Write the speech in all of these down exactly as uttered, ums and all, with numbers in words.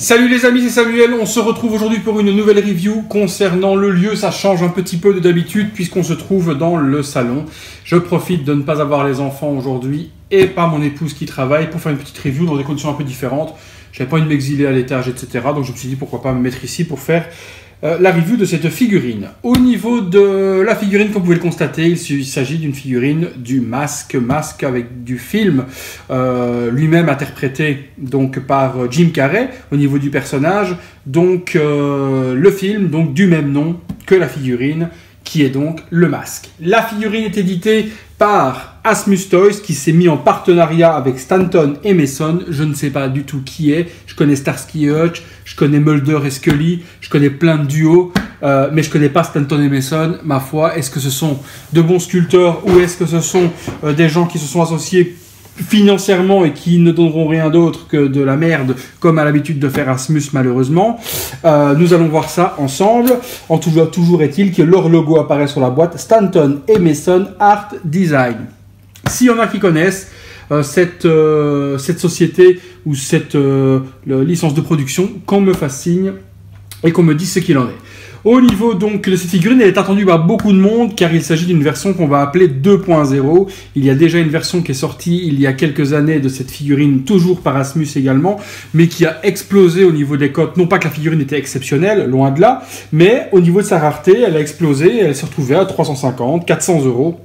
Salut les amis, c'est Samuel, on se retrouve aujourd'hui pour une nouvelle review concernant le lieu. Ça change un petit peu de d'habitude puisqu'on se trouve dans le salon. Je profite de ne pas avoir les enfants aujourd'hui et pas mon épouse qui travaille pour faire une petite review dans des conditions un peu différentes. Je n'avais pas envie de m'exiler à l'étage, et cetera. Donc je me suis dit pourquoi pas me mettre ici pour faire euh, la review de cette figurine. Au niveau de la figurine, comme vous pouvez le constater, il s'agit d'une figurine du Mask, Mask avec du film, euh, lui-même interprété donc par Jim Carrey au niveau du personnage. Donc euh, le film donc du même nom que la figurine, qui est donc le Mask. La figurine est éditée par Asmus Toys, qui s'est mis en partenariat avec Stanton et Mason. Je ne sais pas du tout qui est. Je connais Starsky et Hutch, je connais Mulder et Scully, je connais plein de duos, euh, mais je ne connais pas Stanton et Mason. Ma foi, est-ce que ce sont de bons sculpteurs ou est-ce que ce sont euh, des gens qui se sont associés financièrement et qui ne donneront rien d'autre que de la merde, comme a l'habitude de faire Asmus malheureusement. Euh, nous allons voir ça ensemble. En tout cas, toujours est-il que leur logo apparaît sur la boîte, Stanton et Mason Art Design. S'il y en a qui connaissent euh, cette, euh, cette société ou cette euh, licence de production, qu'on me fasse signe et qu'on me dise ce qu'il en est. Au niveau donc de cette figurine, elle est attendue par beaucoup de monde car il s'agit d'une version qu'on va appeler deux point zéro. Il y a déjà une version qui est sortie il y a quelques années de cette figurine, toujours par Asmus également, mais qui a explosé au niveau des cotes. Non pas que la figurine était exceptionnelle, loin de là, mais au niveau de sa rareté, elle a explosé, elle s'est retrouvée à trois cent cinquante, quatre cents euros.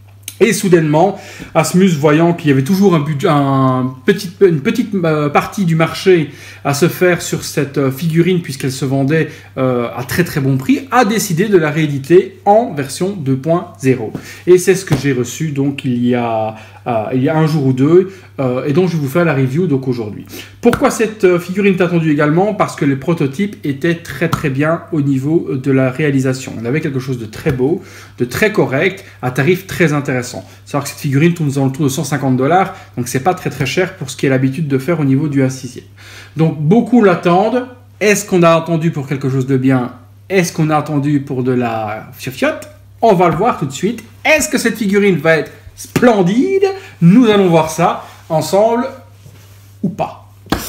Et soudainement, Asmus, voyant qu'il y avait toujours un budget, un petit, une petite euh, partie du marché à se faire sur cette euh, figurine, puisqu'elle se vendait euh, à très très bon prix, a décidé de la rééditer en version deux point zéro. Et c'est ce que j'ai reçu donc il y a, euh, il y a un jour ou deux, euh, et dont je vais vous faire la review donc aujourd'hui. Pourquoi cette euh, figurine est attendue également? Parce que les prototypes étaient très très bien au niveau de la réalisation. On avait quelque chose de très beau, de très correct, à tarif très intéressant. Savoir que cette figurine tourne dans le tour de cent cinquante dollars, donc c'est pas très très cher pour ce qui est l'habitude de faire au niveau du un sixième. Donc beaucoup l'attendent. Est-ce qu'on a attendu pour quelque chose de bien? Est-ce qu'on a attendu pour de la fiofiote? On va le voir tout de suite. Est-ce que cette figurine va être splendide? Nous allons voir ça ensemble ou pas.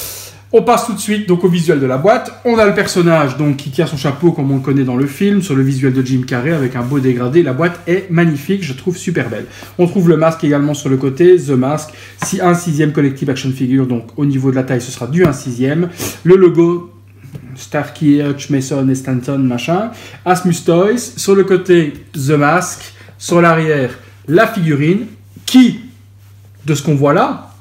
On passe tout de suite donc au visuel de la boîte. On a le personnage donc qui tient son chapeau comme on le connaît dans le film, sur le visuel de Jim Carrey avec un beau dégradé. La boîte est magnifique, je trouve super belle. On trouve le masque également sur le côté, The Mask, si un sixième collective action figure, donc au niveau de la taille ce sera du un sixième. Le logo Starsky, Hutch, Mason et Stanton machin. Asmus Toys, sur le côté The Mask, sur l'arrière la figurine qui, de ce qu'on voit là,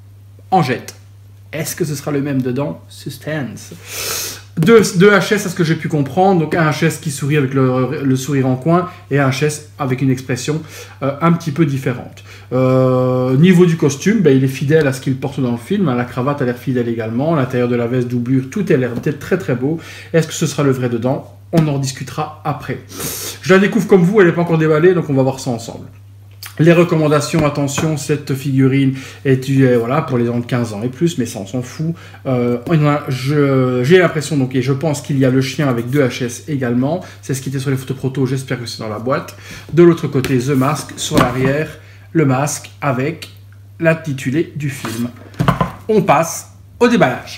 en jette. Est-ce que ce sera le même dedans? Suspense. Deux, deux H S à ce que j'ai pu comprendre. Donc un H S qui sourit avec le, le sourire en coin et un H S avec une expression euh, un petit peu différente. Euh, niveau du costume, ben, il est fidèle à ce qu'il porte dans le film. La cravate a l'air fidèle également. L'intérieur de la veste, doublure, tout a l'air d'être très très beau. Est-ce que ce sera le vrai dedans? On en discutera après. Je la découvre comme vous, elle n'est pas encore déballée, donc on va voir ça ensemble. Les recommandations, attention, cette figurine est euh, voilà, pour les gens de quinze ans et plus, mais ça on s'en fout. Euh, J'ai l'impression, donc, et je pense qu'il y a le chien avec deux H S également. C'est ce qui était sur les photos proto, j'espère que c'est dans la boîte. De l'autre côté, The Mask, sur l'arrière, le masque avec l'intitulé du film. On passe au déballage.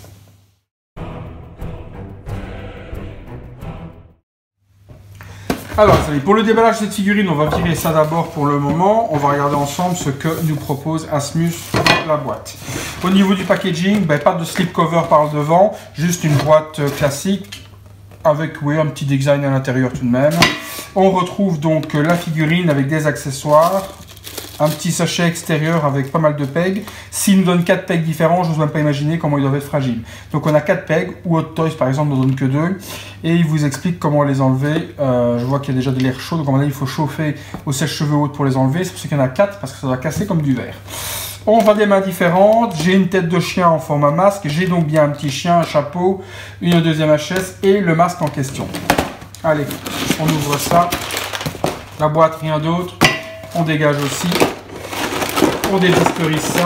Alors, pour le déballage de cette figurine, on va virer ça d'abord pour le moment. On va regarder ensemble ce que nous propose Asmus dans la boîte. Au niveau du packaging, ben, pas de slipcover par le devant, juste une boîte classique avec oui, un petit design à l'intérieur tout de même. On retrouve donc la figurine avec des accessoires. Un petit sachet extérieur avec pas mal de pegs. S'il nous donne quatre pegs différents, je n'ose même pas imaginer comment ils doivent être fragiles. Donc on a quatre pegs, ou Hot Toys par exemple ne donne que deux. Et il vous explique comment les enlever. Euh, je vois qu'il y a déjà de l'air chaud, donc à mon avis il faut chauffer au sèche-cheveux haute pour les enlever. C'est pour ça qu'il y en a quatre, parce que ça va casser comme du verre. On va des mains différentes. J'ai une tête de chien en format masque. J'ai donc bien un petit chien, un chapeau, une deuxième H S et le masque en question. Allez, on ouvre ça. La boîte, rien d'autre. On dégage aussi. On dédisquerise ça.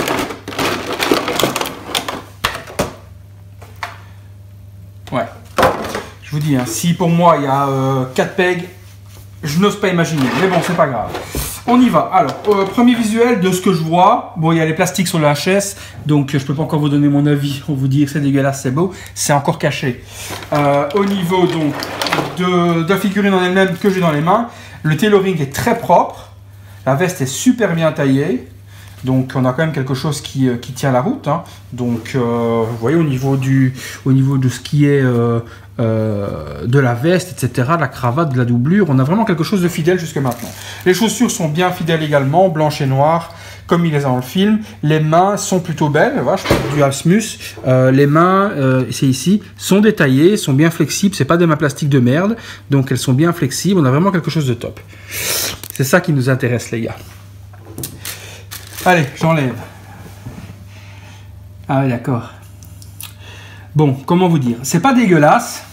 Ouais. Je vous dis, hein, si pour moi il y a euh, quatre pegs, je n'ose pas imaginer. Mais bon, c'est pas grave. on y va. Alors, euh, premier visuel de ce que je vois. Bon, il y a les plastiques sur le H S, donc je peux pas encore vous donner mon avis. On vous dit que c'est dégueulasse, c'est beau. C'est encore caché. Euh, au niveau donc de, de la figurine en elle-même que j'ai dans les mains, le tailoring est très propre. La veste est super bien taillée. Donc on a quand même quelque chose qui, euh, qui tient la route. Hein. Donc euh, vous voyez au niveau, du, au niveau de ce qui est euh, euh, de la veste, et cetera, de la cravate, de la doublure, on a vraiment quelque chose de fidèle jusque maintenant. Les chaussures sont bien fidèles également, blanches et noires, comme il les a dans le film. Les mains sont plutôt belles, voilà, je parle du Asmus. Euh, les mains, euh, c'est ici, sont détaillées, sont bien flexibles, c'est pas des mains plastiques de merde, donc elles sont bien flexibles, on a vraiment quelque chose de top. C'est ça qui nous intéresse les gars. Allez, j'enlève. Ah oui, d'accord. Bon, comment vous dire? C'est pas dégueulasse.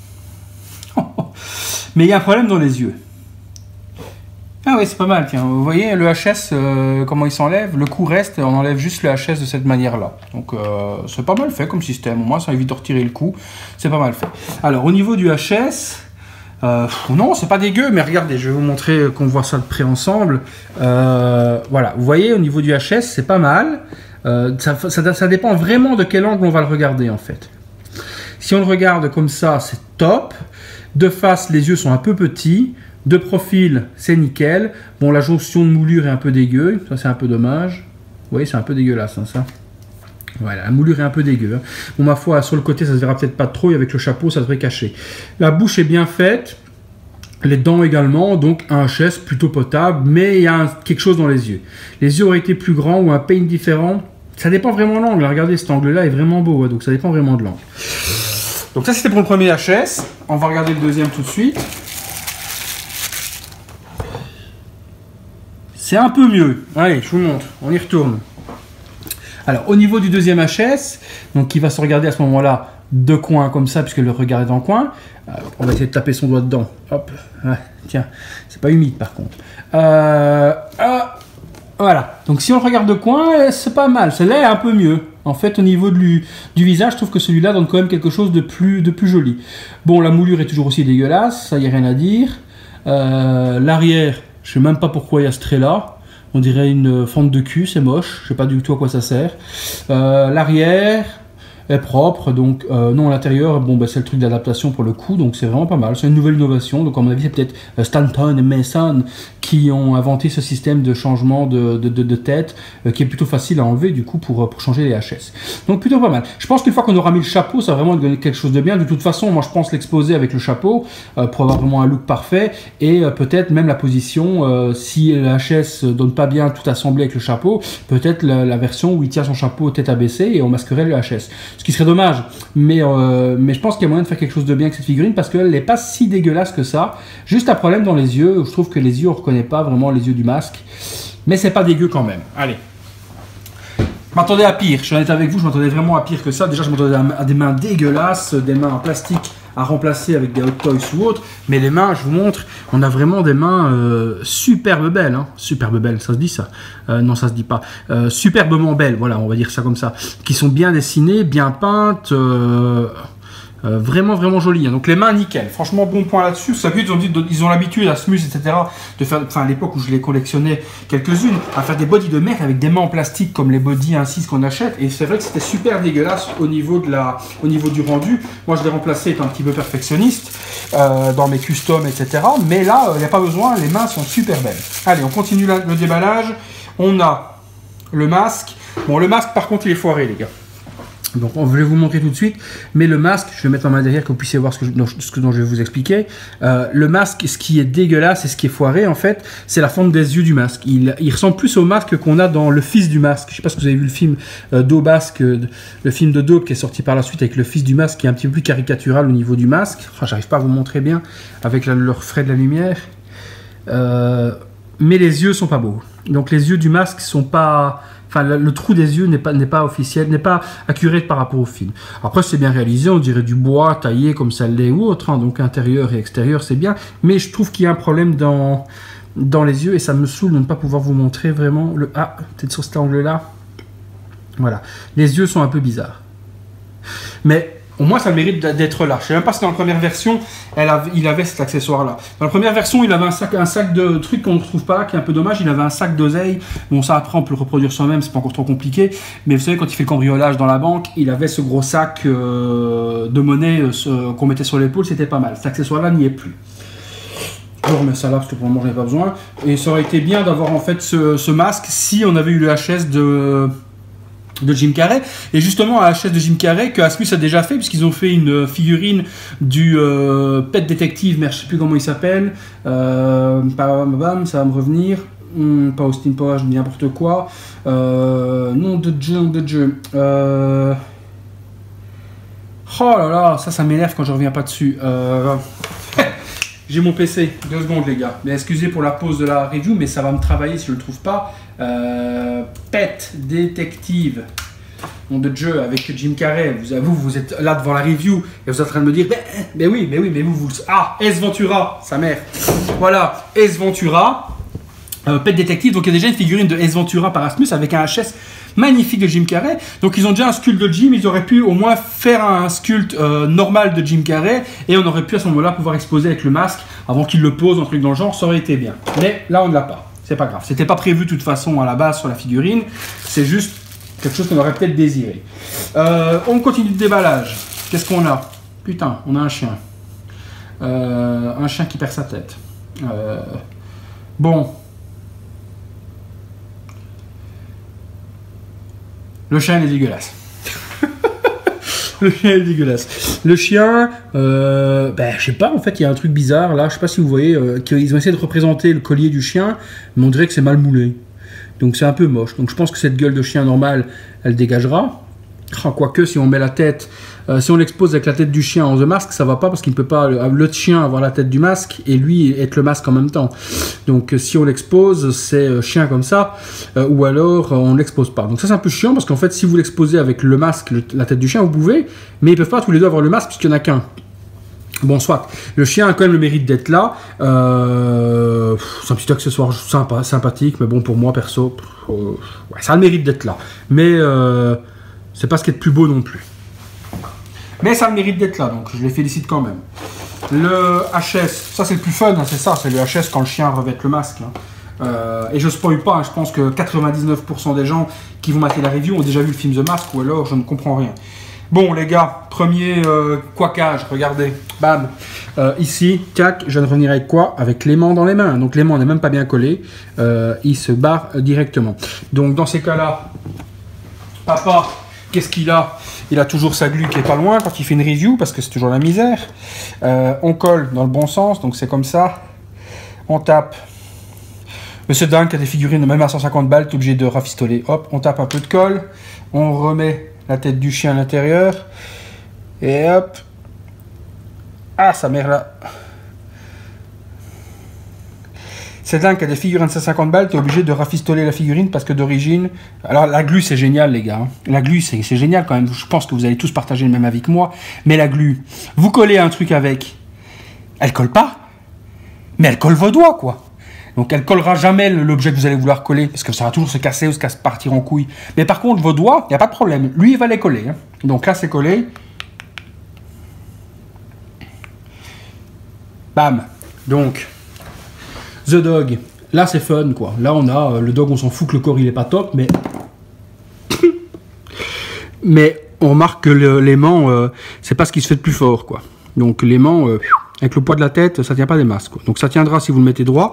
Mais il y a un problème dans les yeux. Ah oui, c'est pas mal, tiens. Vous voyez, le H S, euh, comment il s'enlève? Le coup reste, on enlève juste le H S de cette manière-là. Donc, euh, c'est pas mal fait comme système. Au moins, ça évite de retirer le coup. C'est pas mal fait. Alors, au niveau du H S... Euh, non, c'est pas dégueu, mais regardez, je vais vous montrer qu'on voit ça de près ensemble. Euh, voilà, vous voyez, au niveau du H S, c'est pas mal. Euh, ça, ça, ça dépend vraiment de quel angle on va le regarder, en fait. Si on le regarde comme ça, c'est top. De face, les yeux sont un peu petits. De profil, c'est nickel. Bon, la jonction de moulure est un peu dégueu. Ça, c'est un peu dommage. Vous voyez, c'est un peu dégueulasse, hein, ça. Voilà, la moulure est un peu dégueu. Hein. Bon, ma foi, sur le côté, ça se verra peut-être pas trop, et avec le chapeau, ça devrait cacher. La bouche est bien faite, les dents également, donc un H S plutôt potable, mais il y a un, quelque chose dans les yeux. Les yeux auraient été plus grands ou un pain différent. Ça dépend vraiment de l'angle. Regardez, cet angle-là est vraiment beau, hein, donc ça dépend vraiment de l'angle. Donc ça, c'était pour le premier H S. On va regarder le deuxième tout de suite. C'est un peu mieux. Allez, je vous montre. On y retourne. Alors, au niveau du deuxième H S, donc qui va se regarder à ce moment-là de coin comme ça, puisque le regard est dans le coin. Euh, on va essayer de taper son doigt dedans. Hop, ouais, tiens, c'est pas humide par contre. Euh, euh, voilà, donc si on le regarde de coin, c'est pas mal. Celui-là est un peu mieux. En fait, au niveau du, du visage, je trouve que celui-là donne quand même quelque chose de plus, de plus joli. Bon, la moulure est toujours aussi dégueulasse, ça y a rien à dire. Euh, L'arrière, je sais même pas pourquoi il y a ce trait-là. On dirait une fente de cul, c'est moche, je sais pas du tout à quoi ça sert. Euh, L'arrière est propre, donc euh, non, l'intérieur, bon, bah, c'est le truc d'adaptation pour le coup, donc c'est vraiment pas mal. C'est une nouvelle innovation, donc à mon avis, c'est peut-être euh, Stanton et Mason qui ont inventé ce système de changement de, de, de, de tête euh, qui est plutôt facile à enlever du coup pour, pour changer les H S. Donc plutôt pas mal. Je pense qu'une fois qu'on aura mis le chapeau, ça va vraiment donner quelque chose de bien. De toute façon, moi je pense l'exposer avec le chapeau euh, pour avoir vraiment un look parfait et euh, peut-être même la position, euh, si le H S donne pas bien tout assemblé avec le chapeau, peut-être la, la version où il tient son chapeau tête abaissée et on masquerait le H S. Ce qui serait dommage, mais, euh, mais je pense qu'il y a moyen de faire quelque chose de bien avec cette figurine parce qu'elle n'est pas si dégueulasse que ça. Juste un problème dans les yeux, où je trouve que les yeux, on ne reconnaît pas vraiment les yeux du masque, mais c'est pas dégueu quand même. Allez. Je m'attendais à pire, je suis honnête avec vous, je m'attendais vraiment à pire que ça. Déjà, je m'attendais à des mains dégueulasses, des mains en plastique à remplacer avec des Hot Toys ou autres, mais les mains, je vous montre, on a vraiment des mains euh, superbes belles, hein. Superbes belles, ça se dit ça euh, non, ça se dit pas. Euh, superbement belles, voilà, on va dire ça comme ça, qui sont bien dessinées, bien peintes, euh, euh, vraiment vraiment jolies. Hein. Donc les mains nickel, franchement bon point là-dessus. Ça ils ont dit, ils ont l'habitude à Asmus, et cetera, de faire, enfin à l'époque où je les collectionnais quelques-unes, à faire des bodies de merde avec des mains en plastique comme les bodies ainsi qu'on achète. Et c'est vrai que c'était super dégueulasse au niveau de la, au niveau du rendu. Moi je l'ai remplacé étant un petit peu perfectionniste euh, dans mes customs, et cetera. Mais là, il euh, n'y a pas besoin, les mains sont super belles. Allez, on continue la, le déballage. On a le masque. Bon, le masque par contre il est foiré les gars. Donc on vais vous montrer tout de suite, mais le masque, je vais mettre ma main derrière que vous puissiez voir ce, que je, ce que dont je vais vous expliquer. Euh, le masque, ce qui est dégueulasse et ce qui est foiré en fait, c'est la fonte des yeux du masque. Il, il ressemble plus au masque qu'on a dans Le Fils du Masque. Je sais pas si vous avez vu le film euh, Daubasque, euh, le film de Daube qui est sorti par la suite avec Le Fils du Masque qui est un petit peu plus caricatural au niveau du masque. Enfin, j'arrive pas à vous montrer bien avec la, le reflet de la lumière. Euh, mais les yeux sont pas beaux. Donc les yeux du masque sont pas... Enfin, le, le trou des yeux n'est pas, n'est pas officiel, n'est pas accurate par rapport au film. Après, c'est bien réalisé, on dirait du bois taillé comme ça l'est ou autre, hein, donc intérieur et extérieur, c'est bien. Mais je trouve qu'il y a un problème dans, dans les yeux et ça me saoule de ne pas pouvoir vous montrer vraiment le... Ah, peut-être sur cet angle-là. Voilà. Les yeux sont un peu bizarres. Mais Au moins, ça mérite d'être là. Je ne sais même pas si dans la première version, elle avait, il avait cet accessoire-là. Dans la première version, il avait un sac, un sac de trucs qu'on ne retrouve pas, qui est un peu dommage. Il avait un sac d'oseille. Bon, ça, après, on peut le reproduire soi-même, c'est pas encore trop compliqué. Mais vous savez, quand il fait le cambriolage dans la banque, il avait ce gros sac euh, de monnaie euh, qu'on mettait sur l'épaule. C'était pas mal. Cet accessoire-là n'y est plus. Je remets ça là parce que pour le moment, j'en ai pas besoin. Et ça aurait été bien d'avoir en fait ce, ce masque si on avait eu le H S de... de Jim Carrey, et justement à H S de Jim Carrey que Asmus a déjà fait puisqu'ils ont fait une figurine du euh, Pet Detective, mais je sais plus comment il s'appelle, euh, bam, bam, ça va me revenir, hum, pas Austin Powers, je dis n'importe quoi, euh, nom de Dieu, nom de Dieu, euh... oh là là, ça ça m'énerve quand je reviens pas dessus, euh... j'ai mon P C, deux secondes les gars, mais excusez pour la pause de la review, mais ça va me travailler si je le trouve pas. Euh, Pet Detective, nom de jeu avec Jim Carrey. Vous, vous, vous êtes là devant la review et vous êtes en train de me dire, mais, mais oui, mais oui, mais vous, vous ah, Ace Ventura, sa mère. Voilà, Ace Ventura, euh, Pet Detective. Donc il y a déjà une figurine de Ace Ventura par Asmus avec un H S magnifique de Jim Carrey. Donc ils ont déjà un sculpte de Jim, ils auraient pu au moins faire un sculpte euh, normal de Jim Carrey et on aurait pu à ce moment-là pouvoir exposer avec le masque avant qu'il le pose, un truc dans le genre, ça aurait été bien. Mais là on ne l'a pas. C'est pas grave, c'était pas prévu de toute façon à la base sur la figurine, c'est juste quelque chose qu'on aurait peut-être désiré. Euh, on continue le déballage. Qu'est-ce qu'on a? Putain, on a un chien. Euh, un chien qui perd sa tête. Euh, bon. Le chien il est dégueulasse. Le chien est dégueulasse. Le chien, euh, ben, je sais pas, en fait, il y a un truc bizarre là. Je sais pas si vous voyez, euh, qu'ils ont essayé de représenter le collier du chien, mais on dirait que c'est mal moulé. Donc c'est un peu moche. Donc je pense que cette gueule de chien normale, elle dégagera. Ah, quoique, si on met la tête, euh, si on l'expose avec la tête du chien en The Mask, ça va pas parce qu'il ne peut pas, le, le chien avoir la tête du masque et lui être le masque en même temps. Donc si on l'expose, c'est euh, chien comme ça, euh, ou alors euh, on ne l'expose pas. Donc ça c'est un peu chiant parce qu'en fait, si vous l'exposez avec le masque, le, la tête du chien, vous pouvez, mais ils peuvent pas tous les deux avoir le masque puisqu'il n'y en a qu'un. Bon, soit. Le chien a quand même le mérite d'être là. Euh, c'est un petit accessoire sympa, sympathique, mais bon, pour moi, perso, euh, ouais, ça a le mérite d'être là. Mais euh, c'est pas ce qui est de plus beau non plus. Mais ça a le mérite d'être là, donc je les félicite quand même. Le H S, ça c'est le plus fun, hein, c'est ça, c'est le H S quand le chien revêt le masque. Hein. Euh, et je spoil pas, hein, je pense que quatre-vingt-dix-neuf pour cent des gens qui vont mater la review ont déjà vu le film The Mask, ou alors je ne comprends rien. Bon les gars, premier euh, quackage, regardez, bam, euh, ici, tac, je viens de revenir avec quoi? Avec l'aimant dans les mains, donc l'aimant n'est même pas bien collé, euh, il se barre euh, directement. Donc dans ces cas-là, papa, qu'est-ce qu'il a? Il a toujours sa glu qui est pas loin quand il fait une review, parce que c'est toujours la misère. Euh, on colle dans le bon sens, donc c'est comme ça, on tape. Monsieur Dingue qui a des figurines même à cent cinquante balles, tout obligé de rafistoler, hop, on tape un peu de colle, on remet la tête du chien à l'intérieur. Et hop. Ah, sa mère là. C'est dingue, qu'il y a des figurines de cent cinquante balles, tu es obligé de rafistoler la figurine parce que d'origine... Alors la glu c'est génial les gars. La glu c'est génial quand même. Je pense que vous allez tous partager le même avis que moi. Mais la glu, vous collez un truc avec. Elle colle pas. Mais elle colle vos doigts quoi. Donc elle collera jamais l'objet que vous allez vouloir coller, parce que ça va toujours se casser ou se partir en couille. Mais par contre, vos doigts, il n'y a pas de problème. Lui, il va les coller. Hein. Donc là, c'est collé. Bam. Donc, The Dog. Là, c'est fun, quoi. Là, on a euh, le dog, on s'en fout que le corps, il est pas top, mais... mais on remarque que l'aimant, euh, c'est pas ce qui se fait de plus fort, quoi. Donc l'aimant... Euh, avec le poids de la tête, ça tient pas des masques. Quoi. Donc ça tiendra si vous le mettez droit.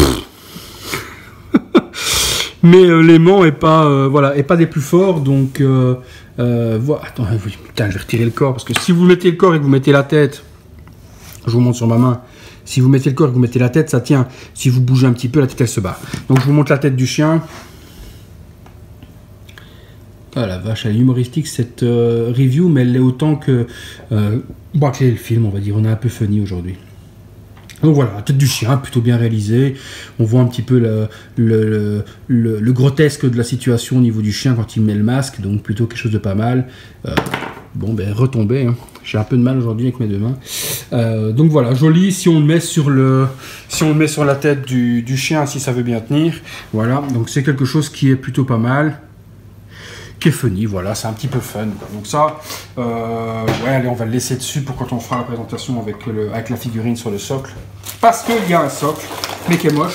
Mais euh, l'aimant est pas, euh, voilà, est pas des plus forts. Donc, euh, euh, voilà. Attends, putain, je vais retirer le corps parce que si vous mettez le corps et que vous mettez la tête, je vous montre sur ma main. Si vous mettez le corps et que vous mettez la tête, ça tient. Si vous bougez un petit peu, la tête elle se barre. Donc je vous montre la tête du chien. Ah la vache, elle est humoristique cette euh, review, mais elle l'est autant que, euh, bah, que le film, on va dire. On est un peu funny aujourd'hui. Donc voilà, la tête du chien, plutôt bien réalisée. On voit un petit peu le, le, le, le, le grotesque de la situation au niveau du chien quand il met le masque, donc plutôt quelque chose de pas mal. Euh, bon, ben retombé, hein. J'ai un peu de mal aujourd'hui avec mes deux mains. Euh, donc voilà, joli. Si on le met sur le, si on le met sur la tête du, du chien, si ça veut bien tenir. Voilà, donc c'est quelque chose qui est plutôt pas mal. qui est funny, voilà, c'est un petit peu fun, quoi. Donc ça, euh, ouais, allez, on va le laisser dessus pour quand on fera la présentation avec, le, avec la figurine sur le socle. Parce qu'il y a un socle, mais qui est moche.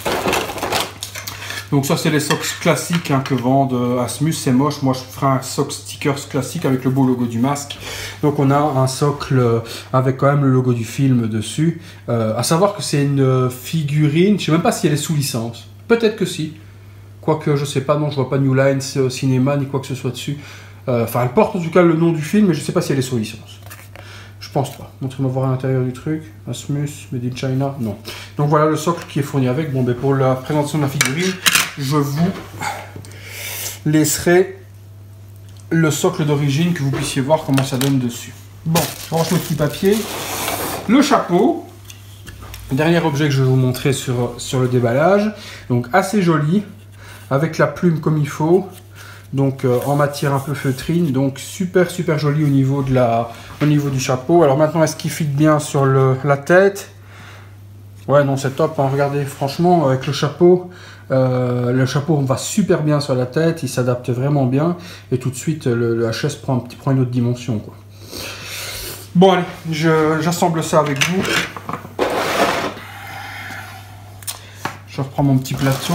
Donc ça, c'est les socks classiques hein, que vendent Asmus, c'est moche. Moi, je ferai un sock stickers classique avec le beau logo du masque. Donc on a un socle avec quand même le logo du film dessus. Euh, à savoir que c'est une figurine, je sais même pas si elle est sous licence. Peut-être que si. Quoique, je sais pas, non, je vois pas New Line Cinéma ni quoi que ce soit dessus. Euh, enfin, elle porte en tout cas le nom du film, mais je sais pas si elle est sous licence. Je pense pas. Montrez-moi voir à l'intérieur du truc. Asmus, Made in China, non. Donc voilà le socle qui est fourni avec. Bon, ben pour la présentation de la figurine, je vous laisserai le socle d'origine que vous puissiez voir comment ça donne dessus. Bon, je range le petit papier. Le chapeau. Dernier objet que je vais vous montrer sur, sur le déballage. Donc assez joli. Avec la plume comme il faut. Donc euh, en matière un peu feutrine. Donc super super joli au niveau, de la, au niveau du chapeau. Alors maintenant, est-ce qu'il fit bien sur le, la tête? Ouais, non, c'est top. Hein. Regardez, franchement, avec le chapeau, euh, le chapeau on va super bien sur la tête. Il s'adapte vraiment bien. Et tout de suite, le, le H S prend, un petit, prend une autre dimension, quoi. Bon, allez, j'assemble ça avec vous. Je reprends mon petit plateau.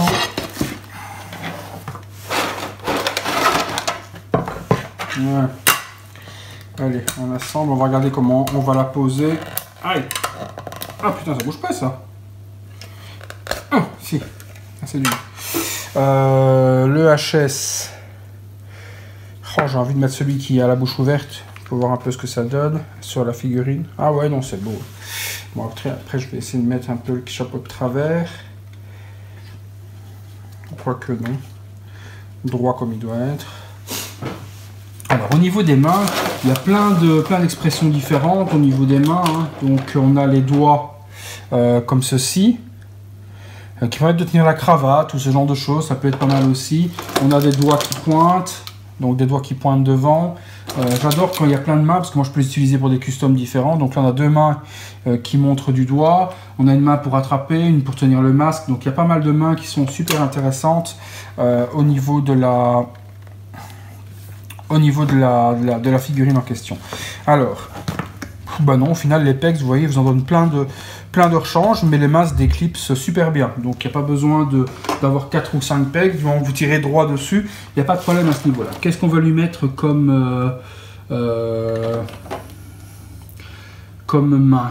Ouais. Allez, on assemble, on va regarder comment on va la poser. Aïe. Ah putain, ça bouge pas ça. Ah, si. Ah, c'est dur. Euh, le H S. Oh, j'ai envie de mettre celui qui a la bouche ouverte pour voir un peu ce que ça donne sur la figurine. Ah ouais, non, c'est beau. Bon, après, après, je vais essayer de mettre un peu le chapeau de travers. Je crois que non. Droit comme il doit être. Alors au niveau des mains, il y a plein de plein d'expressions différentes au niveau des mains. Hein. Donc on a les doigts euh, comme ceci, euh, qui permettent de tenir la cravate ou ce genre de choses, ça peut être pas mal aussi. On a des doigts qui pointent, donc des doigts qui pointent devant. Euh, J'adore quand il y a plein de mains, parce que moi je peux les utiliser pour des customs différents. Donc là on a deux mains euh, qui montrent du doigt, on a une main pour attraper, une pour tenir le masque. Donc il y a pas mal de mains qui sont super intéressantes euh, au niveau de la... au niveau de la, de la, de la figurine en question. Alors, bah non, au final, les pegs, vous voyez, vous en donnent plein de, plein de rechanges, mais les masses déclipsent super bien. Donc, il n'y a pas besoin d'avoir quatre ou cinq pegs. Vous tirez droit dessus, il n'y a pas de problème à ce niveau-là. Qu'est-ce qu'on va lui mettre comme, euh, euh, comme main?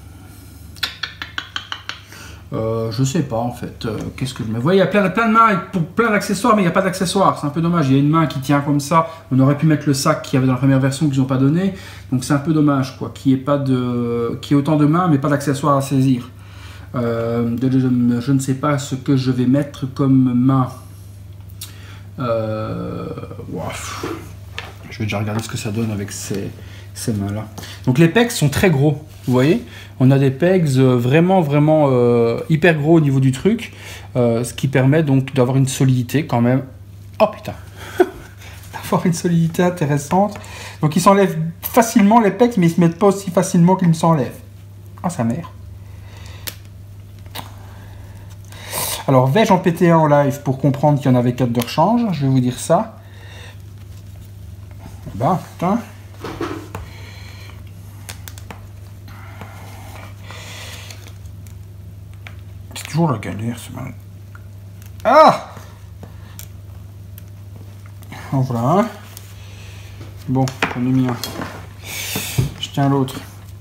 Euh, je sais pas en fait, euh, qu'est-ce que je mets. Vous voyez, il y a plein, plein de mains avec pour plein d'accessoires, mais il n'y a pas d'accessoires, c'est un peu dommage. Il y a une main qui tient comme ça, on aurait pu mettre le sac qu'il y avait dans la première version qu'ils n'ont pas donné, donc c'est un peu dommage quoi, qu'il y ait pas de, qu'il y ait autant de mains mais pas d'accessoires à saisir. Euh, de, de, de, je ne sais pas ce que je vais mettre comme main. Euh, wow. Je vais déjà regarder ce que ça donne avec ces, ces mains là. Donc les pecs sont très gros. Vous voyez, on a des pegs vraiment, vraiment euh, hyper gros au niveau du truc, euh, ce qui permet donc d'avoir une solidité quand même. Oh putain, d'avoir une solidité intéressante. Donc ils s'enlèvent facilement les pegs, mais ils se mettent pas aussi facilement qu'ils ne s'enlèvent. Ah, sa mère. Alors, vais-je en péter un en live pour comprendre qu'il y en avait quatre de rechange? Je vais vous dire ça. Bah, putain. Toujours la galère, c'est mal. Ah! En voilà un. Bon, j'en ai mis un. Je tiens l'autre.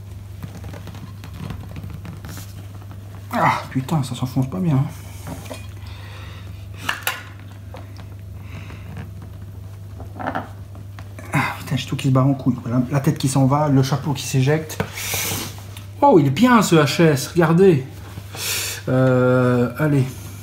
Ah, putain, ça s'enfonce pas bien. Ah, putain, j'ai tout qui se barre en couille. La, la tête qui s'en va, le chapeau qui s'éjecte. Oh, il est bien ce H S, regardez. Euh, allez.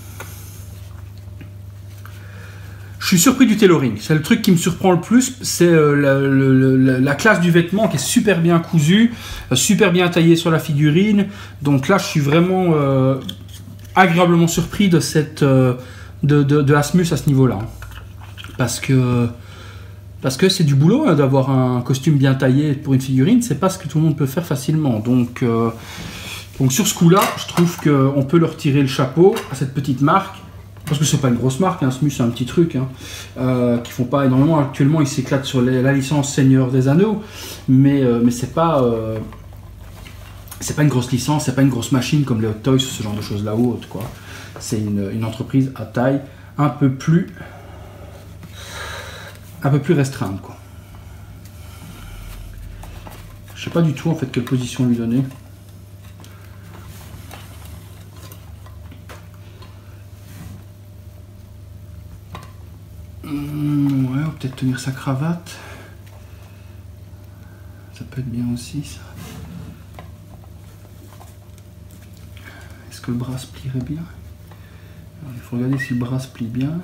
Je suis surpris du tailoring. C'est le truc qui me surprend le plus. C'est euh, la, la, la classe du vêtement qui est super bien cousu, euh, super bien taillé sur la figurine. Donc là, je suis vraiment euh, agréablement surpris de cette euh, de, de, de Asmus à ce niveau-là. Parce que parce que c'est du boulot hein, d'avoir un costume bien taillé pour une figurine. C'est pas ce que tout le monde peut faire facilement. Donc euh, Donc sur ce coup-là, je trouve qu'on peut leur tirer le chapeau à cette petite marque. parce que c'est pas une grosse marque, hein, Asmus c'est un petit truc, hein, euh, qui font pas énormément. Actuellement ils s'éclatent sur les, la licence Seigneur des Anneaux, mais, euh, mais c'est pas euh, c'est pas une grosse licence, c'est pas une grosse machine comme les Hot Toys, ce genre de choses là haut quoi. C'est une, une entreprise à taille un peu plus un peu plus restreinte quoi. Je sais pas du tout en fait quelle position lui donner. Mmh, ouais, on va peut-être tenir sa cravate. Ça peut être bien aussi ça. Est-ce que le bras se plierait bien? Alors, il faut regarder si le bras se plie bien.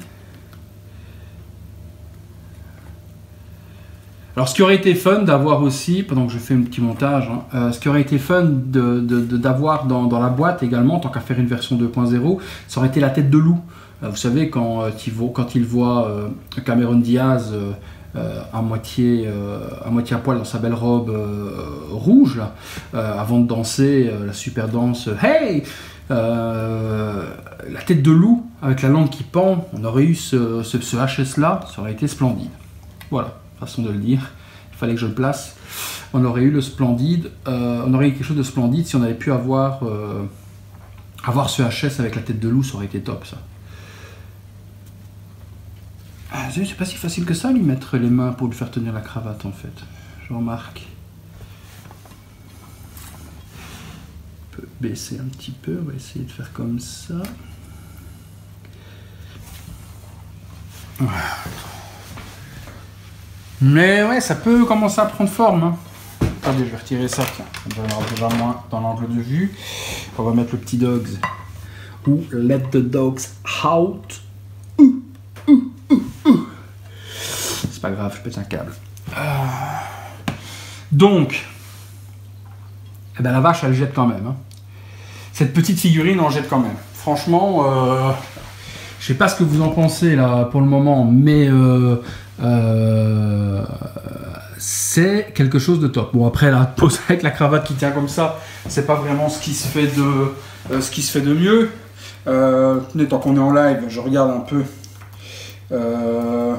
Alors ce qui aurait été fun d'avoir aussi, pendant que je fais un petit montage, hein, euh, ce qui aurait été fun de, de, de, d'avoir dans, dans la boîte également, tant qu'à faire une version deux point zéro, ça aurait été la tête de loup. Euh, vous savez, quand, euh, il, voit, quand il voit euh, Cameron Diaz euh, euh, à, moitié, euh, à moitié à poil dans sa belle robe euh, rouge, là, euh, avant de danser euh, la super danse « Hey !» euh, la tête de loup, avec la langue qui pend, on aurait eu ce, ce, ce H S là, ça aurait été splendide. Voilà. Façon de le dire, il fallait que je le place. On aurait eu le splendide, euh, on aurait eu quelque chose de splendide si on avait pu avoir, euh, avoir ce H S avec la tête de loup, ça aurait été top ça. Ah, c'est pas si facile que ça lui mettre les mains pour lui faire tenir la cravate en fait, je remarque. On peut baisser un petit peu, on va essayer de faire comme ça. Voilà. Mais ouais, ça peut commencer à prendre forme. Hein. Attendez, je vais retirer ça, tiens. Ça va déjà moins dans l'angle de vue. On va mettre le petit dogs. Ou let the dogs out. Ouh, ouh, ouh, ouh. C'est pas grave, je pète un câble. Euh... Donc, eh ben la vache, elle jette quand même. Hein. Cette petite figurine en jette quand même. Franchement, euh... je sais pas ce que vous en pensez là pour le moment, mais... Euh... Euh, c'est quelque chose de top. Bon après la pose avec la cravate qui tient comme ça, c'est pas vraiment ce qui se fait de euh, ce qui se fait de mieux. Euh, tant qu'on est en live, je regarde un peu. Euh,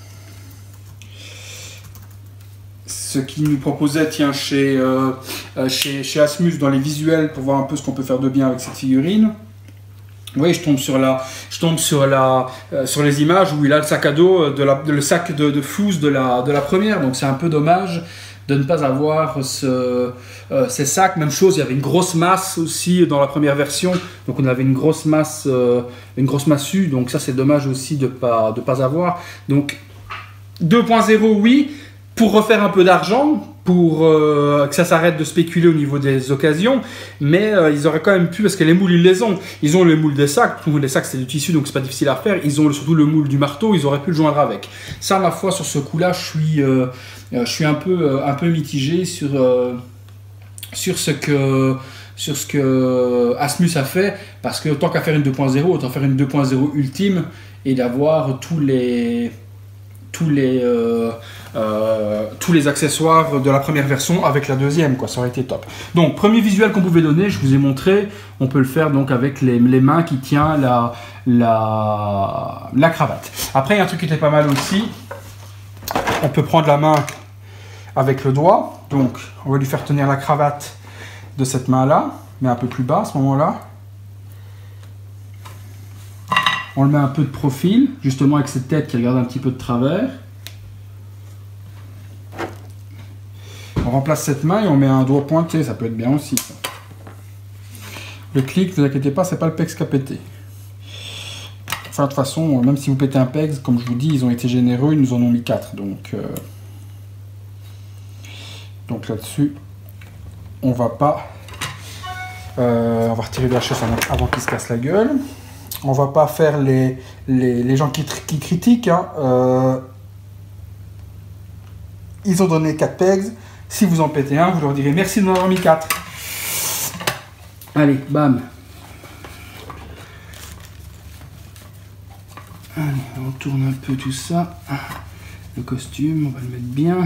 ce qu'il nous proposait, tiens, chez, euh, chez chez Asmus dans les visuels pour voir un peu ce qu'on peut faire de bien avec cette figurine. Oui, je tombe sur la, je tombe sur la, euh, sur les images où il a le sac à dos de la, de, le sac de, de flouze de la, de la première. Donc c'est un peu dommage de ne pas avoir ce, euh, ces sacs. Même chose, il y avait une grosse masse aussi dans la première version. Donc on avait une grosse masse, euh, une grosse massue. Donc ça c'est dommage aussi de pas, de pas avoir. Donc deux point zéro, oui, pour refaire un peu d'argent. Pour euh, que ça s'arrête de spéculer au niveau des occasions, mais euh, ils auraient quand même pu, parce que les moules ils les ont, ils ont le moule des sacs, les sacs c'est du tissu donc c'est pas difficile à refaire, ils ont surtout le moule du marteau, ils auraient pu le joindre avec. Ça, ma foi, sur ce coup là, je suis, euh, je suis un peu, euh, un peu mitigé sur, euh, sur ce que... sur ce que Asmus a fait, parce que tant qu'à faire une deux point zéro, autant faire une deux point zéro ultime et d'avoir tous les tous les euh, euh, tous les accessoires de la première version avec la deuxième, quoi, ça aurait été top. Donc premier visuel qu'on pouvait donner, je vous ai montré, on peut le faire donc avec les, les mains qui tient la, la, la cravate. Après il y a un truc qui était pas mal aussi, on peut prendre la main avec le doigt, donc on va lui faire tenir la cravate de cette main là, mais un peu plus bas à ce moment là. On le met un peu de profil, justement avec cette tête qui regarde un petit peu de travers. On remplace cette main et on met un doigt pointé, ça peut être bien aussi. Ça. Le clic, ne vous inquiétez pas, c'est pas le pex qui a pété. Enfin, de toute façon, même si vous pétez un pex, comme je vous dis, ils ont été généreux, ils nous en ont mis quatre. Donc, euh... donc là-dessus, on va pas... Euh, on va retirer le H S avant qu'il se casse la gueule. On va pas faire les, les, les gens qui, qui critiquent. Hein. Euh, ils ont donné quatre pegs. Si vous en pétez un, vous leur direz merci de m'en avoir mis quatre. Allez, bam. Allez, on tourne un peu tout ça. Le costume, on va le mettre bien.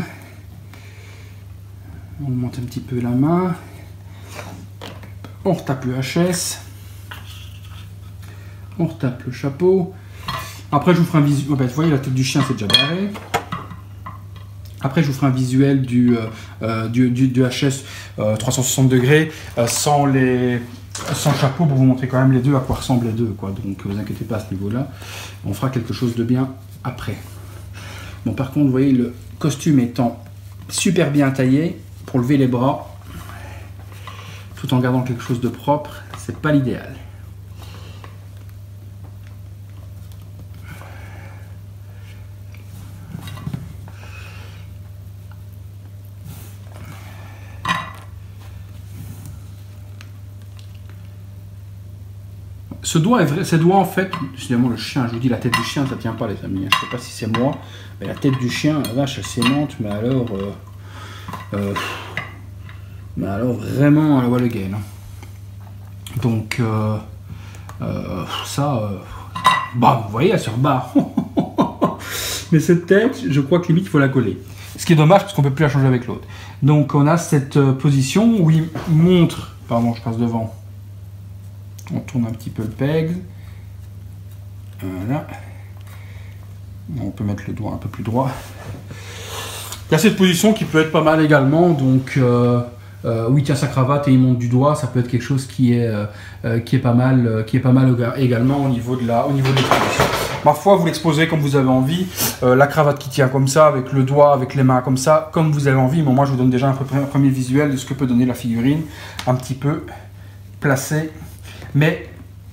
On monte un petit peu la main. On retape le H S. On retape le chapeau. Après, je vous ferai un visuel. Oh, ben, vous voyez, la tête du chien, c'est déjà barré. Après, je vous ferai un visuel du, euh, du, du, du H S euh, trois cent soixante degrés euh, sans, les, sans chapeau pour vous montrer quand même les deux, à quoi ressemblent les deux, quoi. Donc, ne vous inquiétez pas à ce niveau-là. On fera quelque chose de bien après. Bon, par contre, vous voyez, le costume étant super bien taillé pour lever les bras, tout en gardant quelque chose de propre, c'est pas l'idéal. Ce doigt est vrai, ce doigt en fait, évidemment le chien, je vous dis la tête du chien ça tient pas les amis, je sais pas si c'est moi, mais la tête du chien, la vache elle s'aimante, mais alors, euh, euh, mais alors vraiment à la wall again. Donc euh, euh, ça, euh, bah vous voyez elle se rebat. Mais cette tête, je crois que limite il faut la coller. Ce qui est dommage parce qu'on peut plus la changer avec l'autre. Donc on a cette euh, position où il montre, pardon je passe devant. On tourne un petit peu le peg. Voilà. On peut mettre le doigt un peu plus droit. Il y a cette position qui peut être pas mal également. Donc, euh, euh, oui, il tient sa cravate et il monte du doigt. Ça peut être quelque chose qui est, euh, qui est pas mal, euh, qui est pas mal également au niveau de la, au niveau de l'exposition. Ma foi, vous l'exposez comme vous avez envie. Euh, la cravate qui tient comme ça, avec le doigt, avec les mains comme ça, comme vous avez envie. Mais moi, je vous donne déjà un, peu, un premier visuel de ce que peut donner la figurine. Un petit peu placé. Mais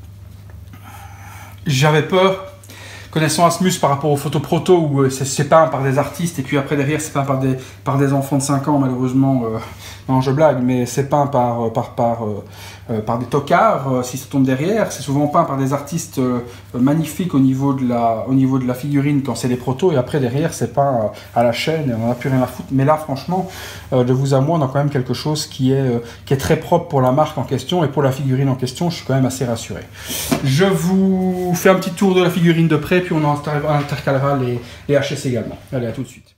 j'avais peur, connaissant Asmus par rapport aux photos proto où c'est peint par des artistes et puis après derrière c'est peint par des, par des enfants de cinq ans malheureusement, euh, non je blague, mais c'est peint par, par, par, euh, par des tocards, euh, si ça tombe derrière, c'est souvent peint par des artistes euh, magnifiques au niveau, de la, au niveau de la figurine quand c'est des protos et après derrière c'est peint euh, à la chaîne et on n'a plus rien à foutre. Mais là franchement, euh, de vous à moi on a quand même quelque chose qui est, euh, qui est très propre pour la marque en question et pour la figurine en question, je suis quand même assez rassuré. Je vous fais un petit tour de la figurine de près puis on intercalera les, les H S également. Allez, à tout de suite.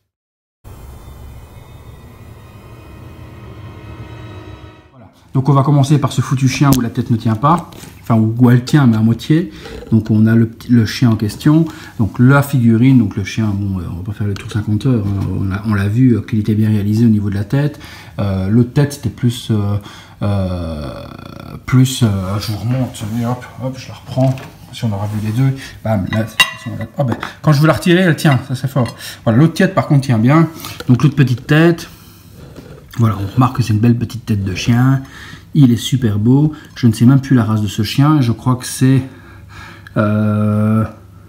Voilà. Donc on va commencer par ce foutu chien où la tête ne tient pas, enfin où elle tient mais à moitié. Donc on a le, le chien en question, donc la figurine, donc le chien, bon on va pas faire le tour cinquante heures, hein. on l'a vu qu'il était bien réalisé au niveau de la tête. Euh, L'autre tête c'était plus, euh, euh, plus, euh, je vous remonte, hop, hop, je la reprends. Si on aura vu les deux, bam, là, oh ben, quand je veux la retirer, elle tient, ça c'est fort. Voilà, l'autre tête par contre tient bien. Donc l'autre petite tête, voilà, on remarque que c'est une belle petite tête de chien. Il est super beau. Je ne sais même plus la race de ce chien. Je crois que c'est euh...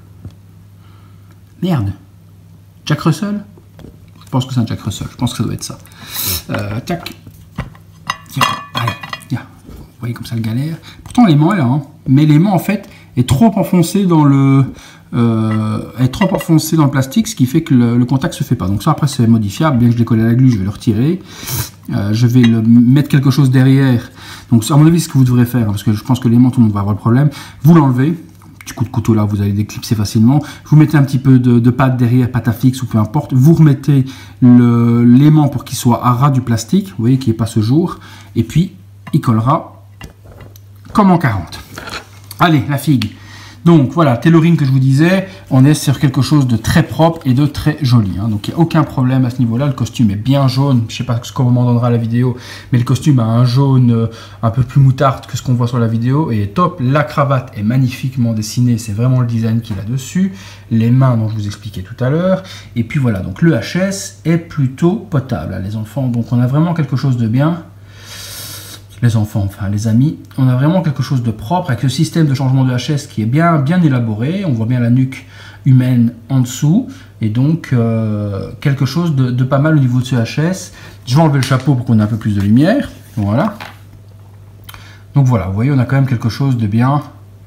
merde, Jack Russell. Je pense que c'est un Jack Russell. Je pense que ça doit être ça. Euh, tac. Tiens, allez, tiens. Vous voyez comme ça le galère. Pourtant l'aimant est là, hein. Mais l'aimant en fait est trop enfoncé dans le euh, est trop enfoncé dans le plastique, ce qui fait que le, le contact se fait pas. Donc ça après c'est modifiable, bien que je l'ai collé à la glue, je vais le retirer. Euh, je vais le, mettre quelque chose derrière. Donc à mon avis ce que vous devrez faire, parce que je pense que l'aimant tout le monde va avoir le problème, vous l'enlevez. Petit coup de couteau là, vous allez déclipser facilement. Vous mettez un petit peu de, de pâte derrière, pâte à fixe ou peu importe. Vous remettez l'aimant pour qu'il soit à ras du plastique, vous voyez qu'il n'y ait pas ce jour. Et puis il collera comme en quarante. Allez, la figue. Donc voilà, tailoring que je vous disais, on est sur quelque chose de très propre et de très joli. Hein. Donc il n'y a aucun problème à ce niveau-là. Le costume est bien jaune. Je ne sais pas ce qu'on m'en donnera la vidéo, mais le costume a un jaune euh, un peu plus moutarde que ce qu'on voit sur la vidéo et est top. La cravate est magnifiquement dessinée. C'est vraiment le design qu'il a dessus. Les mains dont je vous expliquais tout à l'heure. Et puis voilà, donc le H S est plutôt potable, hein, les enfants. Donc on a vraiment quelque chose de bien. Les enfants, enfin les amis, on a vraiment quelque chose de propre avec le système de changement de H S qui est bien, bien élaboré. On voit bien la nuque humaine en dessous et donc euh, quelque chose de, de pas mal au niveau de ce H S. Je vais enlever le chapeau pour qu'on ait un peu plus de lumière. Voilà. Donc voilà, vous voyez, on a quand même quelque chose de bien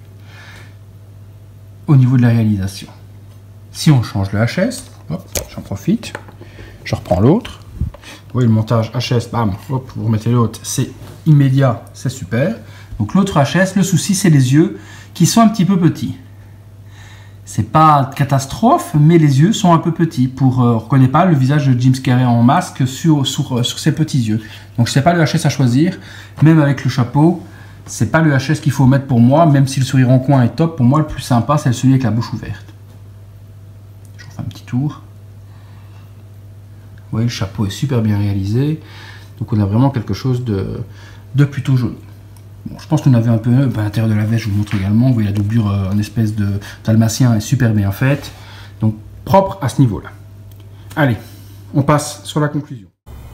au niveau de la réalisation. Si on change le H S, j'en profite, je reprends l'autre. Vous voyez le montage H S, bam, hop, vous remettez l'autre, c'est immédiat, c'est super. Donc l'autre H S, le souci c'est les yeux qui sont un petit peu petits. C'est pas catastrophe, mais les yeux sont un peu petits. Pour, euh, on ne reconnaît pas le visage de Jim Carrey en masque sur, sur, sur ses petits yeux. Donc c'est pas le H S à choisir, même avec le chapeau, c'est pas le H S qu'il faut mettre pour moi, même si le sourire en coin est top. Pour moi, le plus sympa, c'est celui avec la bouche ouverte. Je refais un petit tour. Vous voyez, le chapeau est super bien réalisé. Donc on a vraiment quelque chose de, de plutôt joli. Bon, je pense qu'on avait un peu ben, à l'intérieur de la veste, je vous montre également. Vous voyez, la doublure euh, en espèce de dalmatien est super bien faite. Donc propre à ce niveau-là. Allez, on passe sur la conclusion.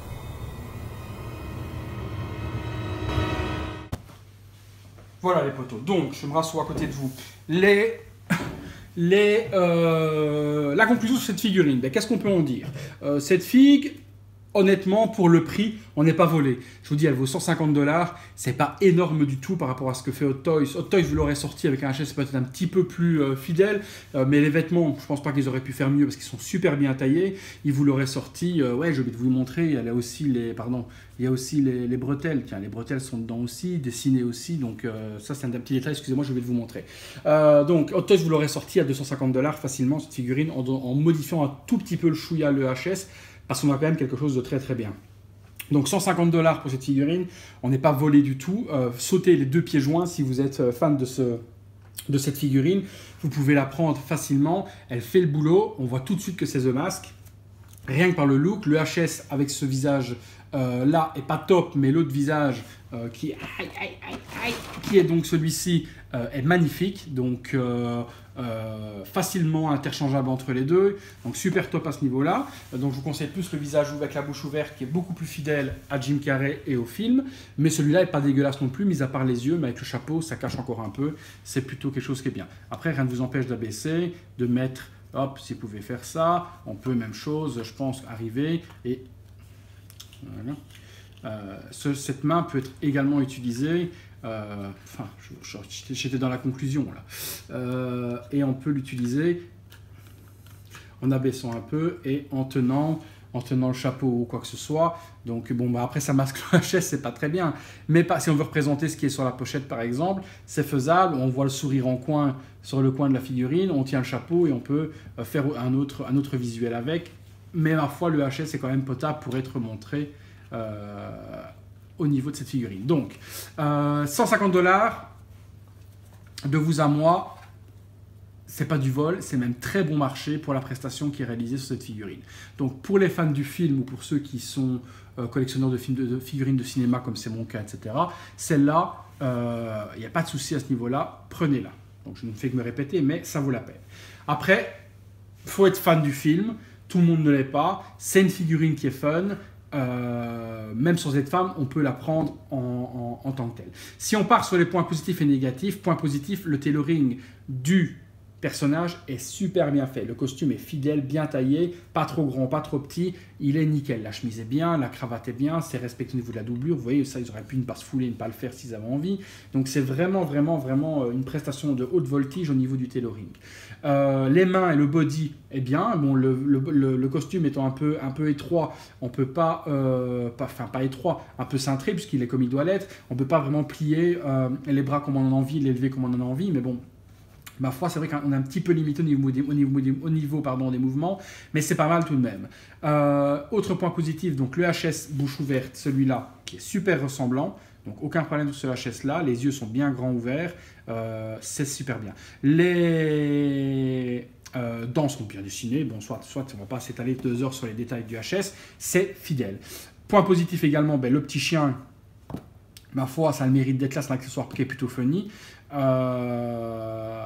Voilà les potos, donc je me rassois à côté de vous. Les, les, euh, la conclusion sur cette figurine, ben, qu'est-ce qu'on peut en dire? euh, Cette figue, honnêtement, pour le prix, on n'est pas volé. Je vous dis, elle vaut cent cinquante dollars. C'est pas énorme du tout par rapport à ce que fait Hot Toys. Hot Toys, vous l'aurez sorti avec un H S peut-être un petit peu plus euh, fidèle. Euh, mais les vêtements, je pense pas qu'ils auraient pu faire mieux parce qu'ils sont super bien taillés. Ils vous l'auraient sorti. Euh, ouais, je vais vous le montrer. Il y a aussi les, pardon, il y a aussi les, les bretelles. Tiens, les bretelles sont dedans aussi, dessinées aussi. Donc euh, ça, c'est un petit détail. Excusez-moi, je vais vous montrer. Euh, donc Hot Toys, vous l'aurez sorti à deux cent cinquante dollars facilement cette figurine en, en modifiant un tout petit peu le chouïa, le H S. Parce qu'on a quand même quelque chose de très très bien. Donc cent cinquante dollars pour cette figurine, on n'est pas volé du tout. Euh, sautez les deux pieds joints si vous êtes fan de, ce, de cette figurine. Vous pouvez la prendre facilement, elle fait le boulot. On voit tout de suite que c'est The Mask. Rien que par le look, le H S avec ce visage euh, là est pas top, mais l'autre visage euh, qui, aïe, aïe, aïe, aïe, qui est donc celui-ci euh, est magnifique. Donc euh, Euh, facilement interchangeable entre les deux, donc super top à ce niveau là. Donc je vous conseille plus le visage avec la bouche ouverte qui est beaucoup plus fidèle à Jim Carrey et au film, mais celui-là est pas dégueulasse non plus, mis à part les yeux, mais avec le chapeau ça cache encore un peu, c'est plutôt quelque chose qui est bien. Après rien ne vous empêche d'abaisser, de mettre, hop, si vous pouvez faire ça, on peut même chose, je pense, arriver et voilà. Euh, ce, cette main peut être également utilisée. Euh, enfin, j'étais dans la conclusion là. Euh, et on peut l'utiliser en abaissant un peu et en tenant, en tenant le chapeau ou quoi que ce soit. Donc bon, bah après ça masque le H S, c'est pas très bien. Mais pas, si on veut représenter ce qui est sur la pochette par exemple, c'est faisable. On voit le sourire en coin sur le coin de la figurine, on tient le chapeau et on peut faire un autre, un autre visuel avec. Mais ma foi, le H S est quand même potable pour être montré. Euh, au niveau de cette figurine. Donc, euh, cent cinquante dollars de vous à moi, c'est pas du vol, c'est même très bon marché pour la prestation qui est réalisée sur cette figurine. Donc, pour les fans du film ou pour ceux qui sont euh, collectionneurs de, films, de, de figurines de cinéma, comme c'est mon cas, et cetera, celle-là, il euh, n'y a pas de souci à ce niveau-là, prenez-la. Donc, je ne fais que me répéter, mais ça vaut la peine. Après, il faut être fan du film, tout le monde ne l'est pas, c'est une figurine qui est fun. Euh, même sans être femme, on peut la prendre en, en, en tant que telle. Si on part sur les points positifs et négatifs, point positif, le tailoring du personnage est super bien fait. Le costume est fidèle, bien taillé, pas trop grand, pas trop petit. Il est nickel. La chemise est bien, la cravate est bien, c'est respecté au niveau de la doublure. Vous voyez, ça, ils auraient pu ne pas se fouler, ne pas le faire s'ils avaient envie. Donc, c'est vraiment, vraiment, vraiment une prestation de haute voltige au niveau du tailoring. Euh, les mains et le body est bien. Bon, le, le, le, le costume étant un peu, un peu étroit, on peut pas, euh, pas, enfin pas étroit, un peu cintré puisqu'il est comme il doit l'être. On peut pas vraiment plier euh, les bras comme on en a envie, l'élever comme on en a envie, mais bon. Ma foi, c'est vrai qu'on est un petit peu limité au niveau des, au niveau, au niveau, pardon, des mouvements, mais c'est pas mal tout de même. Euh, autre point positif, donc le H S bouche ouverte, celui-là, qui est super ressemblant. Donc aucun problème sur ce H S-là, les yeux sont bien grands ouverts, euh, c'est super bien. Les euh, dents sont bien dessinées, bon, soit, soit on ne va pas s'étaler deux heures sur les détails du H S, c'est fidèle. Point positif également, ben, le petit chien, ma foi, ça a le mérite d'être là, c'est un accessoire qui est plutôt funny. Euh...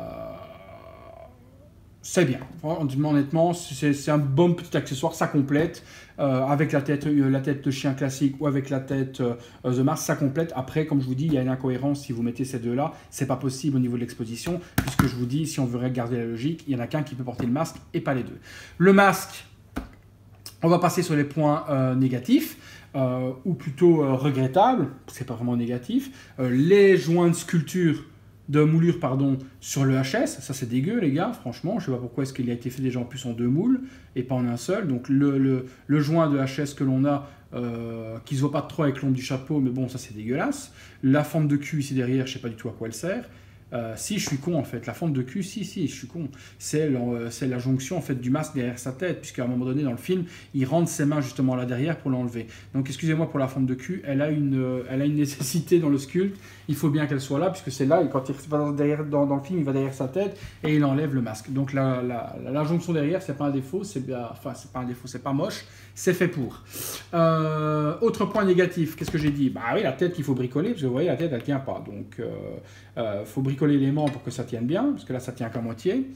C'est bien, honnêtement, c'est un bon petit accessoire, ça complète, euh, avec la tête, euh, la tête de chien classique ou avec la tête euh, The Mask, ça complète. Après, comme je vous dis, il y a une incohérence si vous mettez ces deux-là, c'est pas possible au niveau de l'exposition, puisque je vous dis, si on veut garder la logique, il y en a qu'un qui peut porter le masque et pas les deux. Le masque, on va passer sur les points euh, négatifs. Euh, ou plutôt euh, regrettables, c'est pas vraiment négatif. Euh, les joints de sculpture de moulure pardon, sur le H S, ça c'est dégueu les gars, franchement, je sais pas pourquoi est-ce qu'il a été fait déjà en plus en deux moules et pas en un seul, donc le, le, le joint de H S que l'on a, euh, qui se voit pas trop avec l'ombre du chapeau, mais bon ça c'est dégueulasse. La forme de cul ici derrière, je sais pas du tout à quoi elle sert. Euh, si, je suis con en fait. La fente de cul, si, si, je suis con. C'est le- c'est la jonction en fait du masque derrière sa tête, puisqu'à un moment donné dans le film, il rentre ses mains justement là derrière pour l'enlever. Donc excusez-moi pour la fente de cul, elle a une, euh, elle a une nécessité dans le sculpte. Il faut bien qu'elle soit là, puisque c'est là, et quand il va dans, derrière, dans, dans le film, il va derrière sa tête et il enlève le masque. Donc la, la, la, la jonction derrière, c'est pas un défaut, c'est bien, enfin c'est pas un défaut, c'est pas moche, c'est fait pour. Euh, autre point négatif, qu'est-ce que j'ai dit? Bah oui, la tête qu'il faut bricoler, parce que vous voyez, la tête elle tient pas. Donc il euh, euh, faut bricoler les membres pour que ça tienne bien, parce que là ça tient qu'à moitié.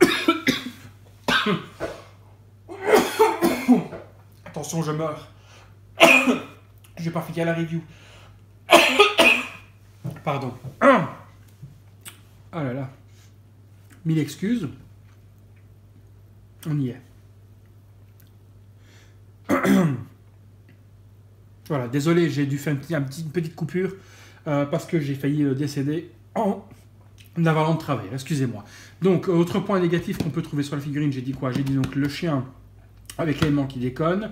Attention, je meurs. Je vais pas finir la review. Pardon. Ah là là. Mille excuses. On y est. Voilà, désolé, j'ai dû faire une, un petit, une petite coupure euh, parce que j'ai failli euh, décéder en avalant de travers. Excusez-moi. Donc, autre point négatif qu'on peut trouver sur la figurine, j'ai dit quoi? J'ai dit donc le chien avec l'élément qui déconne.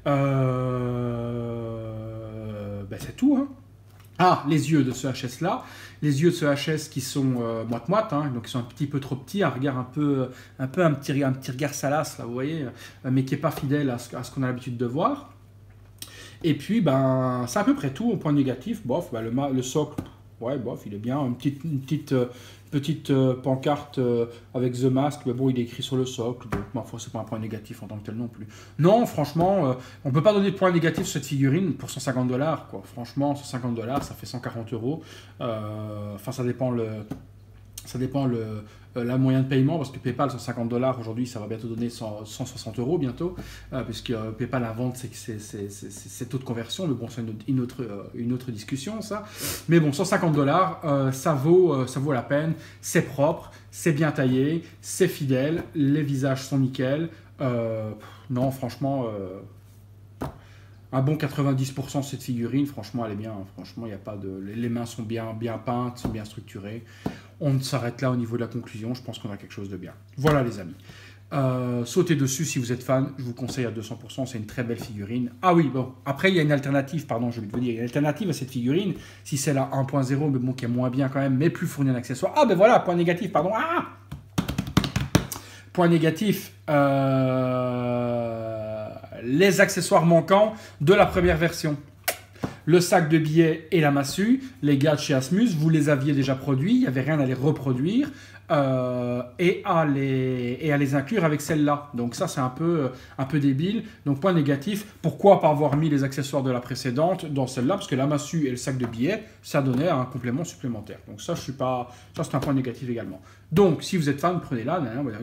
Euh... Ben, c'est tout, hein. Ah, les yeux de ce H S là, les yeux de ce H S qui sont euh, moite-moite, hein, donc ils sont un petit peu trop petits, un regard un peu, un peu un petit, un petit regard salace, là, vous voyez, euh, mais qui n'est pas fidèle à ce, à ce qu'on a l'habitude de voir. Et puis, ben, c'est à peu près tout au point négatif. Bof, ben, le, le socle, ouais, bof, il est bien. Une petite, une petite, euh, petite euh, pancarte euh, avec The Mask, mais bon, il est écrit sur le socle, donc ma foi, c'est pas un point négatif en tant que tel non plus. Non, franchement, euh, on peut pas donner de point négatif sur cette figurine pour cent cinquante dollars, quoi. Franchement, cent cinquante dollars, ça fait cent quarante euros. Euh, enfin, ça dépend le. Ça dépend le, euh, la moyen de paiement, parce que PayPal, cent cinquante dollars, aujourd'hui, ça va bientôt donner cent, cent soixante euros bientôt, euh, puisque euh, PayPal invente ces taux de conversion, mais bon, c'est une, une, autre, euh, une autre discussion, ça. Mais bon, cent cinquante dollars, euh, ça, vaut, euh, ça vaut la peine, c'est propre, c'est bien taillé, c'est fidèle, les visages sont nickel. Euh, non, franchement... Euh, un bon quatre-vingt-dix pour cent de cette figurine, franchement, elle est bien. Franchement, il y a pas de... Les mains sont bien, bien peintes, sont bien structurées. On s'arrête là au niveau de la conclusion. Je pense qu'on a quelque chose de bien. Voilà, les amis. Euh, sautez dessus si vous êtes fan. Je vous conseille à deux cents pour cent. C'est une très belle figurine. Ah oui, bon. Après, il y a une alternative. Pardon, je vais vous dire. Il y a une alternative à cette figurine. Si c'est la un point zéro, mais bon, qui est moins bien quand même, mais plus fournie en accessoires. Ah, ben voilà, point négatif, pardon. Ah Point négatif. Euh... Les accessoires manquants de la première version. Le sac de billets et la massue, les gars de chez Asmus, vous les aviez déjà produits, il n'y avait rien à les reproduire euh, et, à les, et à les inclure avec celle-là. Donc ça, c'est un peu, un peu débile. Donc point négatif, pourquoi pas avoir mis les accessoires de la précédente dans celle-là? Parce que la massue et le sac de billets, ça donnait un complément supplémentaire. Donc ça, je suis pas, ça c'est un point négatif également. Donc, si vous êtes fan, prenez-la.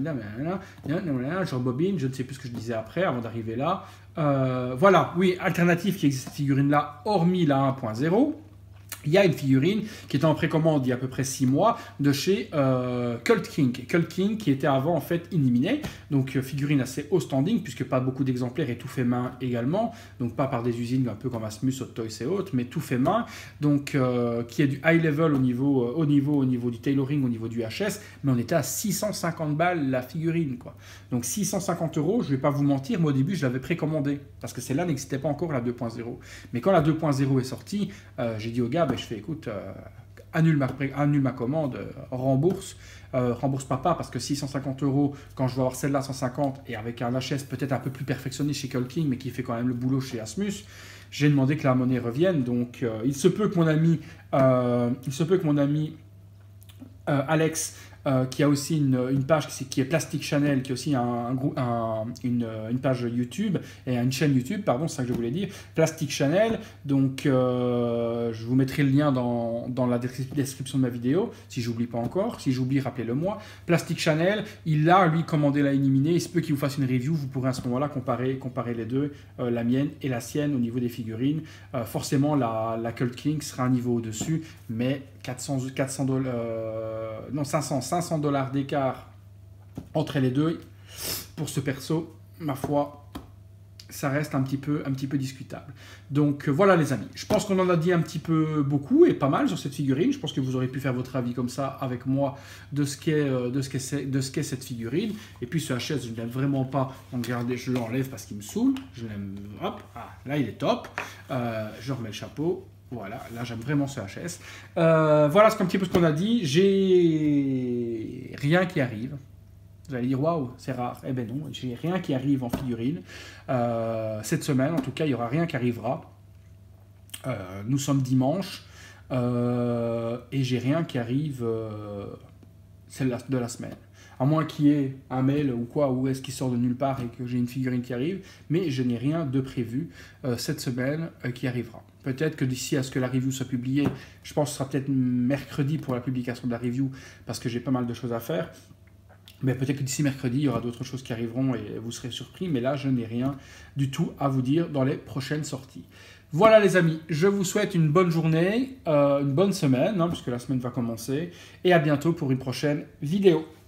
Je rebobine, je ne sais plus ce que je disais après, avant d'arriver là. Euh, voilà, oui, alternative qui existe cette figurine-là, hormis la un point zéro. Il y a une figurine qui était en précommande il y a à peu près six mois de chez euh, Cult King. Cult King qui était avant en fait Iniminé. Donc euh, figurine assez haut standing puisque pas beaucoup d'exemplaires et tout fait main également. Donc pas par des usines un peu comme Asmus, Hot Toys et autres, mais tout fait main. Donc euh, qui est du high level au niveau, euh, au niveau, au niveau du tailoring, au niveau du H S. Mais on était à six cent cinquante balles la figurine, quoi. Donc six cent cinquante euros, je vais pas vous mentir, moi au début je l'avais précommandé parce que celle-là n'existait pas encore, la deux point zéro. Mais quand la deux point zéro est sortie, euh, j'ai dit au gars, ben, je fais écoute, euh, annule, ma, annule ma commande, euh, rembourse, euh, rembourse papa parce que six cent cinquante euros quand je vais avoir celle-là cent cinquante et avec un H S peut-être un peu plus perfectionné chez Cult King mais qui fait quand même le boulot chez Asmus, j'ai demandé que la monnaie revienne. Donc euh, il se peut que mon ami, euh, il se peut que mon ami euh, Alex Euh, qui a aussi une, une page qui, qui est Plastic Channel, qui est aussi un, un, un, une, une page YouTube, et une chaîne YouTube, pardon, c'est ça que je voulais dire, Plastic Channel. Donc, euh, je vous mettrai le lien dans, dans la description de ma vidéo, si j'oublie pas encore. Si j'oublie, rappelez-le moi. Plastic Channel, il a, lui, commandé la Iniminé. Il se peut qu'il vous fasse une review. Vous pourrez à ce moment-là comparer, comparer les deux, euh, la mienne et la sienne au niveau des figurines. Euh, forcément, la, la Cult King sera un niveau au-dessus, mais quatre cents, quatre cents dollars, euh, non, cinq cents, cinq cents dollars d'écart entre les deux. Pour ce perso, ma foi, ça reste un petit peu, un petit peu discutable. Donc voilà les amis, je pense qu'on en a dit un petit peu beaucoup et pas mal sur cette figurine. Je pense que vous aurez pu faire votre avis comme ça avec moi de ce qu'est de ce qu'est de ce qu'est cette figurine. Et puis ce H S, je ne l'aime vraiment pas. Donc regardez, je l'enlève parce qu'il me saoule. Je l'aime, hop, ah, là il est top. Euh, je remets le chapeau. Voilà, là j'aime vraiment ce H S. Euh, voilà ce qu'un petit peu ce qu'on a dit. J'ai rien qui arrive. Vous allez dire waouh, c'est rare. Eh ben non, j'ai rien qui arrive en figurine. Euh, cette semaine, en tout cas, il n'y aura rien qui arrivera. Euh, nous sommes dimanche euh, et j'ai rien qui arrive euh, celle de la semaine. À moins qu'il y ait un mail ou quoi, ou est-ce qu'il sort de nulle part et que j'ai une figurine qui arrive, mais je n'ai rien de prévu euh, cette semaine euh, qui arrivera. Peut-être que d'ici à ce que la review soit publiée, je pense que ce sera peut-être mercredi pour la publication de la review, parce que j'ai pas mal de choses à faire. Mais peut-être que d'ici mercredi, il y aura d'autres choses qui arriveront et vous serez surpris. Mais là, je n'ai rien du tout à vous dire dans les prochaines sorties. Voilà les amis, je vous souhaite une bonne journée, euh, une bonne semaine, hein, puisque la semaine va commencer. Et à bientôt pour une prochaine vidéo.